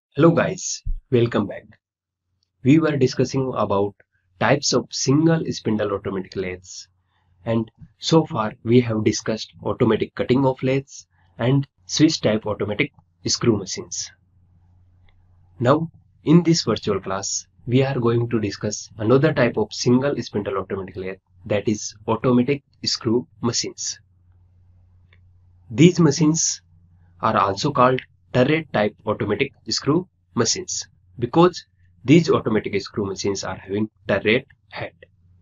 Hello guys, welcome back. We were discussing about types of single spindle automatic lathes, and so far we have discussed automatic cutting of lathes and switch type automatic screw machines. Now in this virtual class we are going to discuss another type of single spindle automatic lathe, that is automatic screw machines. These machines are also called turret type automatic screw machines because these automatic screw machines are having turret head.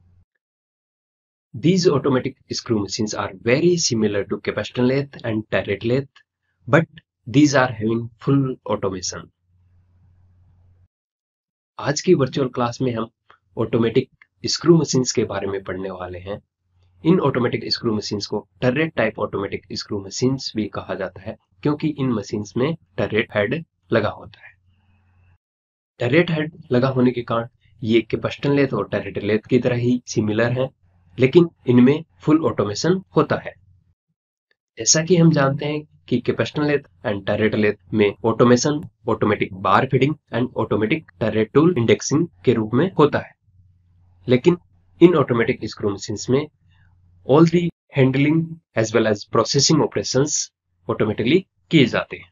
These automatic screw machines are very similar to capacitor lathe and turret lathe, but these are having full automation. आज की virtual class में हम automatic screw machines के बारे में पढ़ने वाले हैं। इन ऑटोमेटिक स्क्रू मशीन्स को turret type automatic screw machines भी कहा जाता है क्योंकि इन मशीन्स में टर्रेट हेड लगा होता है। टर्रेट हेड लगा होने के कारण ये कैपेसिटर लेथ और टर्रेट लेथ की तरह ही सिमिलर है, लेकिन इनमें फुल ऑटोमेशन होता है। जैसा कि हम जानते हैं कि capacitor lathe and turret lathe में automation automatic bar feeding and automatic turret tool indexing के रूप में होता है, लेकिन इन ऑटोमेटिक स्क्रू मशीन्स में all the handling as well as processing operations automatically किए जाते हैं।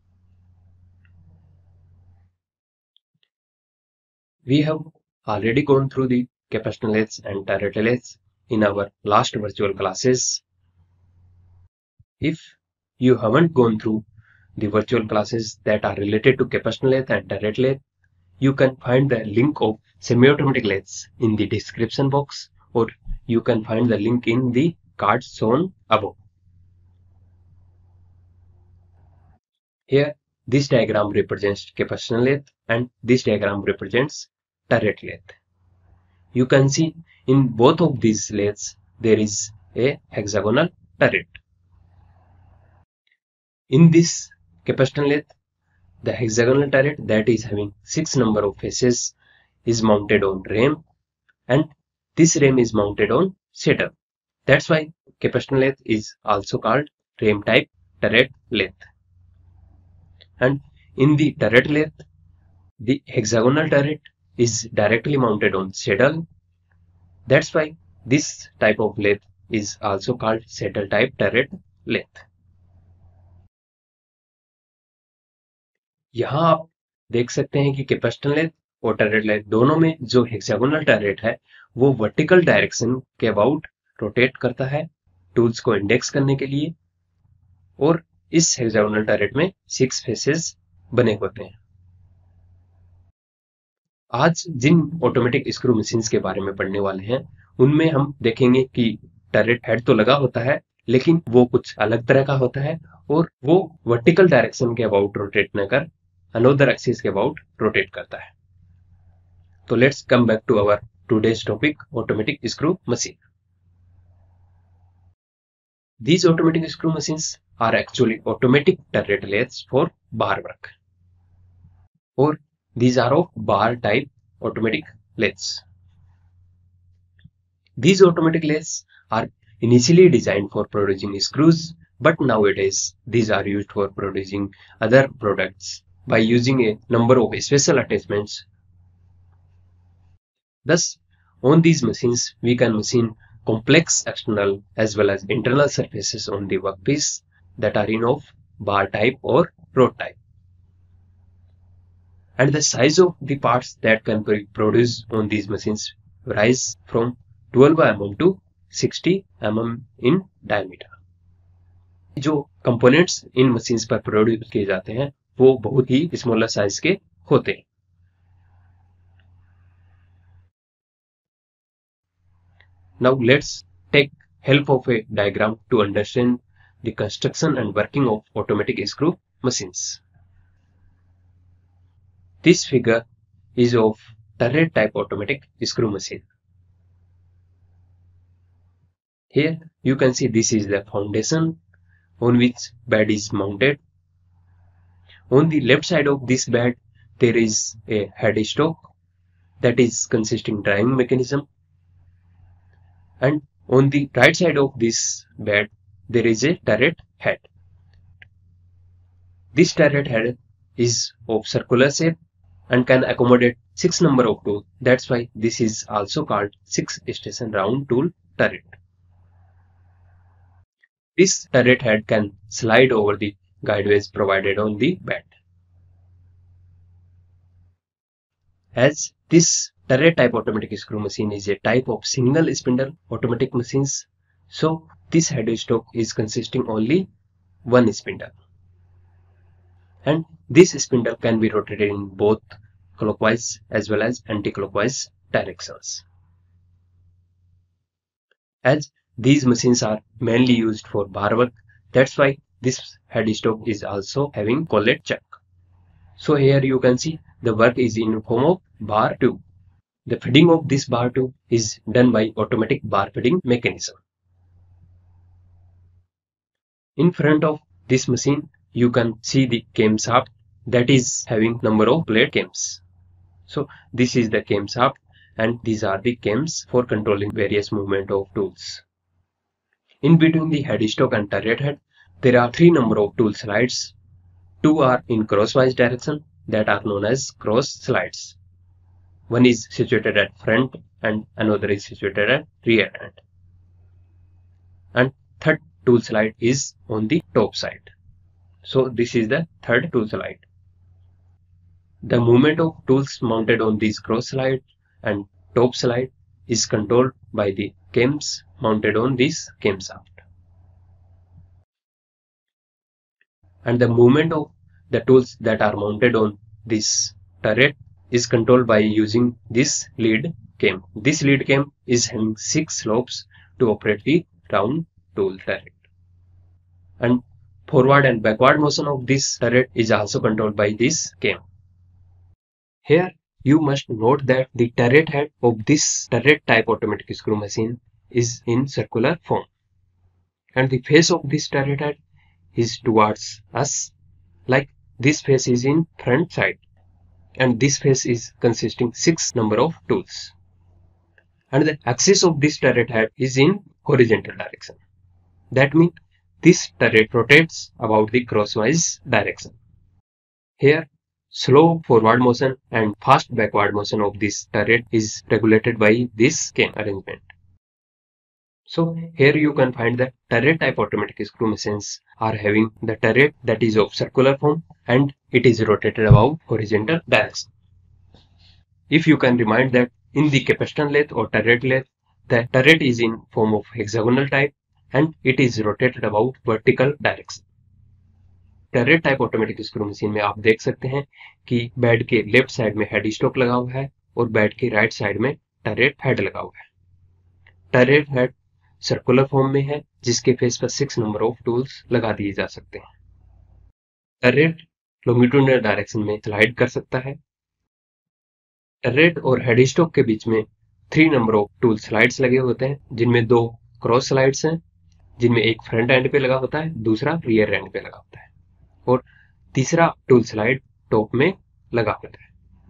We have already gone through the capacitor lathes and turret lathes in our last virtual classes. If you haven't gone through the virtual classes that are related to capacitor lathe and turret lathe, you can find the link of semi-automatic lathes in the description box, or you can find the link in the cards shown above. Here, this diagram represents capacitor lathe and this diagram represents turret lathe. You can see in both of these lathes there is a hexagonal turret. In this capacitor lathe, the hexagonal turret that is having 6 number of faces is mounted on ram, and this ram is mounted on saddle. That's why capacitor lathe is also called ram type turret lathe. And in the turret lathe, the hexagonal turret is directly mounted on saddle. That's why this type of lathe is also called saddle type turret lathe. यहाँ आप देख सकते हैं कि capacitor lathe और turret lathe दोनों में जो हेक्सागोनल टर्रेट है वो वर्टिकल डायरेक्शन के अबाउट रोटेट करता है टूल्स को इंडेक्स करने के लिए, और इस हेक्सागोनल टर्रेट में 6 फेसेस बने होते हैं। आज जिन ऑटोमेटिक स्क्रू मशीन्स के बारे में पढ़ने वाले हैं उनमें हम देखेंगे कि टर्रेट हेड तो लगा होता है, लेकिन वो कुछ अलग तरह का होता है और वो वर्टिकल डायरेक्शन के अबाउट रोटेट न कर अनदर एक्सिस के अबाउट रोटेट करता है। तो let's come back to our today's topic, automatic screw machine. These automatic screw machines are actually automatic turret lathes for bar work, or these are of bar type automatic lathes. These automatic lathes are initially designed for producing screws, but nowadays these are used for producing other products by using a number of special attachments. Thus, on these machines we can machine complex external as well as internal surfaces on the workpiece that are in of bar type or rod type. And the size of the parts that can be produced on these machines varies from 12 mm to 60 mm in diameter. जो components इन machines पर produce किए जाते हैं वो बहुत ही smaller size के होते हैं. Now let's take help of a diagram to understand the construction and working of automatic screw machines. This figure is of turret type automatic screw machine. Here you can see this is the foundation on which bed is mounted. On the left side of this bed there is a headstock that is consisting driving mechanism, and on the right side of this bed there is a turret head. This turret head is of circular shape and can accommodate 6 number of tools. That's why this is also called 6 station round tool turret. This turret head can slide over the guideways provided on the bed. As this turret type automatic screw machine is a type of single spindle automatic machines, so this headstock is consisting only one spindle. And this spindle can be rotated in both clockwise as well as anti-clockwise directions. As these machines are mainly used for bar work, that's why this headstock is also having collet chuck. So here you can see the work is in form of bar tube. The feeding of this bar tube is done by automatic bar feeding mechanism. In front of this machine, you can see the camshaft that is having number of blade cams. So this is the camshaft and these are the cams for controlling various movement of tools. In between the headstock and turret head, there are 3 number of tool slides. 2 are in crosswise direction that are known as cross slides. One is situated at front and another is situated at rear end. And third tool slide is on the top side. So this is the third tool slide. The movement of tools mounted on this cross slide and top slide is controlled by the cams mounted on this camshaft. And the movement of the tools that are mounted on this turret is controlled by using this lead cam. This lead cam is having 6 lobes to operate the round tool turret. And forward and backward motion of this turret is also controlled by this cam. Here you must note that the turret head of this turret type automatic screw machine is in circular form. And the face of this turret head is towards us, like this face is in front side. And this face is consisting 6 number of tools. And the axis of this turret head is in horizontal direction. That means this turret rotates about the crosswise direction. Here, slow forward motion and fast backward motion of this turret is regulated by this cam arrangement. So here you can find that turret type automatic screw machines are having the turret that is of circular form and it is rotated about horizontal direction. If you can remind that in the capstan lathe or turret lathe, the turret is in form of hexagonal type and it is rotated about vertical direction. Turret type automatic screw machine में आप देख सकते हैं कि bed के left side में headstock लगा हुआ है और बेड के राइट साइड में टर्रेट हेड लगा हुआ है। टर्रेट हेड सर्कुलर फॉर्म में है जिसके फेस पर 6 नंबर ऑफ टूल्स लगा दिए जा सकते हैं। टर्रेट लॉन्गिट्यूडिनल डायरेक्शन में स्लाइड कर सकता है। टर्रेट और हेड स्टॉक के बीच में 3 नंबर ऑफ टूल स्लाइड्स लगे होते हैं जिनमें 2 क्रॉस स्लाइड्स हैं जिनमें एक फ्रंट एंड पे लगा होता है, दूसरा रियर एंड पे लगा होता है और तीसरा टूल स्लाइड टॉप में लगा होता है।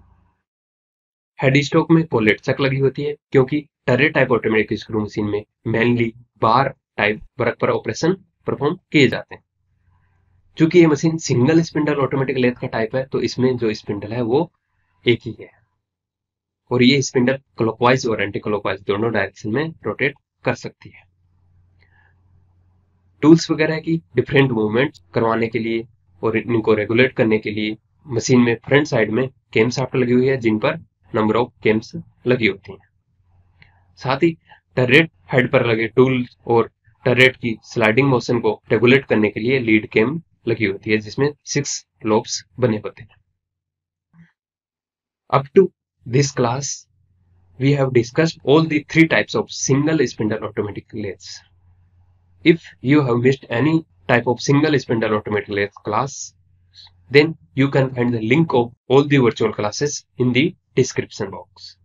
हेड स्टॉक में कोलेट चक लगी होती है क्योंकि turret type automatic screw machine में मेनली बार टाइप वर्क पर ऑपरेशन परफॉर्म किए जाते हैं। चूंकि ये machine single spindle automatic lathe का टाइप है तो इसमें जो स्पिंडल है वो एक ही है और ये स्पिंडल क्लॉकवाइज और एंटी क्लॉकवाइज दोनों डायरेक्शन में रोटेट कर सकती है। टूल्स वगैरह की डिफरेंट मूवमेंट करवाने के लिए और इनको रेगुलेट करने के लिए मशीन में फ्रंट साइड में केम शाफ्ट लगी हुई है जिन पर नंबर ऑफ केम्स लगी होती हैं। साथ ही टर्रेट हेड पर लगे टूल और टर्रेट की स्लाइडिंग मोशन को रेगुलेट करने के लिए लीड केम लगी होती है जिसमें 6 लॉब्स बने होते हैं। Up to this class, we have discussed all the 3 types of single spindle automatic lathes. If you have missed any type of single spindle automatic lathe class, then you can find the link of all the virtual classes in the description box.